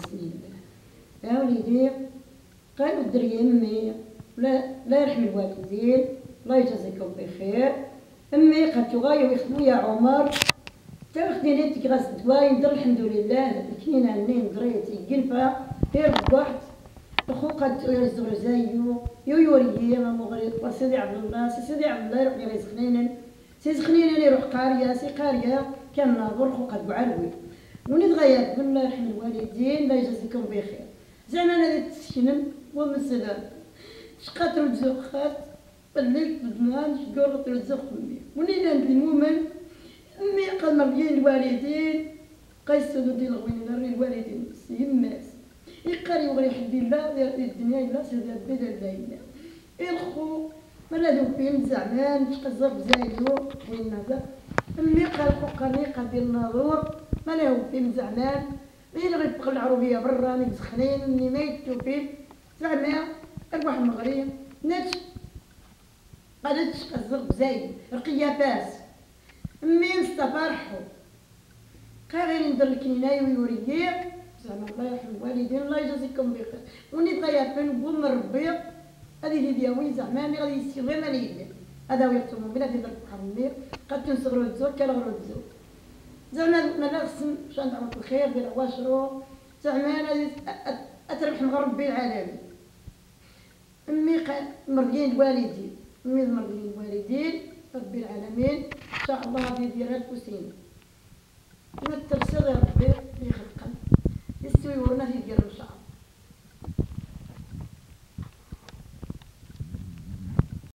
بسم الله. يا وليدي قالوا الدري أمي لا يرحم الوالدين، الله يجازيكم بخير. أمي قالت غاية ويخدموا يا عمر تاخدني ليتك غاس دواي ندير الحمد لله الكنينة عني دريتي قنفة غير بوحد أخو قد يزغر زايو يوريي ما مغرب سيدي عبد الله سيدي عبد الله يروح لي سخنين سي سخنين يروح قارية سي قارية كان ناظر خو قد بعلوي ونتغير بالله يرحم الوالدين لا يجازيكم بخير. زعما انا تسكنن ومن سلام شقات رزق خات الليل بدمان شقور رزق امي ونينا المؤمن امي قال مريين الوالدين قيسوا ديال الغوينه الوالدين يماس يقري وغير يحب الله الدنيا الا سيدي ربي لا الخو مالادو فين زعمان تقزر بزايدو وين هذا امي قال قنيقه ديال الناظور مالاو فين زعمان غير غيبقى العروبيه برا مسخنين مني ما يتوفي زعما واحد المغرب نتش قالت تقزر بزايد رقيه باس امي نستفرحو قال غير ندير الكنايه ويوريك زعما الله يرحم الوالدين الله يجازيكم بخير وني تغير نقول من ربي هذه اللي دياوي زعما مي غادي يسير غير مالي هذا هو يقسم بلا في ذلك الحرمي قد تنصغروا الزوج كلا غير الزوج زعما مالا خصم شان تعرف الخير ديال عواشرو زعما غادي اتربح من ربي العالمين. امي قال مرضيين الوالدين امي مرضيين الوالدين ربي العالمين ان شاء الله غادي يديرها الكوسينه ونترسل ربي اللي خلقنا يستوي ورنا في ديال